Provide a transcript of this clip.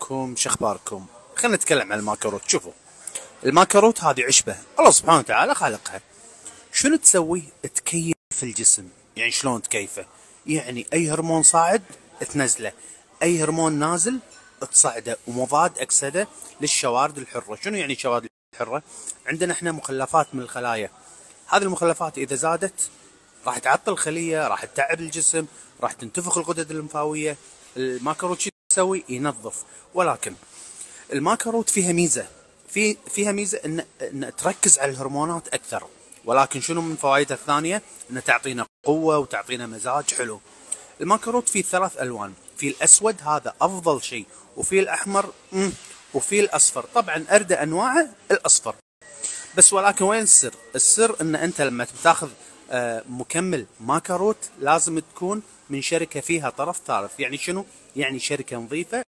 عليكم، شخباركم؟ خلينا نتكلم عن الماكروت. شوفوا، الماكروت هذه عشبة الله سبحانه وتعالى خالقها. شنو تسوي؟ تكيف الجسم. يعني شلون تكيفه؟ يعني اي هرمون صاعد تنزله، اي هرمون نازل تصعده، ومضاد اكسده للشوارد الحرة. شنو يعني الشوارد الحرة؟ عندنا احنا مخلفات من الخلايا، هذه المخلفات اذا زادت راح تعطل الخلية، راح تتعب الجسم، راح تنتفخ الغدد الليمفاوية. الماكروت شو يسوي؟ ينظف. ولكن الماكروت فيها ميزة، فيها ميزة ان تركز على الهرمونات اكثر. ولكن شنو من فوائدها الثانية؟ ان تعطينا قوة وتعطينا مزاج حلو. الماكروت فيه 3 الوان، في الاسود هذا افضل شيء، وفي الاحمر وفي الاصفر. طبعا اردى انواعه الاصفر. بس ولكن وين السر؟ السر ان انت لما تاخذ مكمل ماكروت لازم تكون من شركة فيها طرف ثالث. يعني شنو؟ يعني شركة نظيفة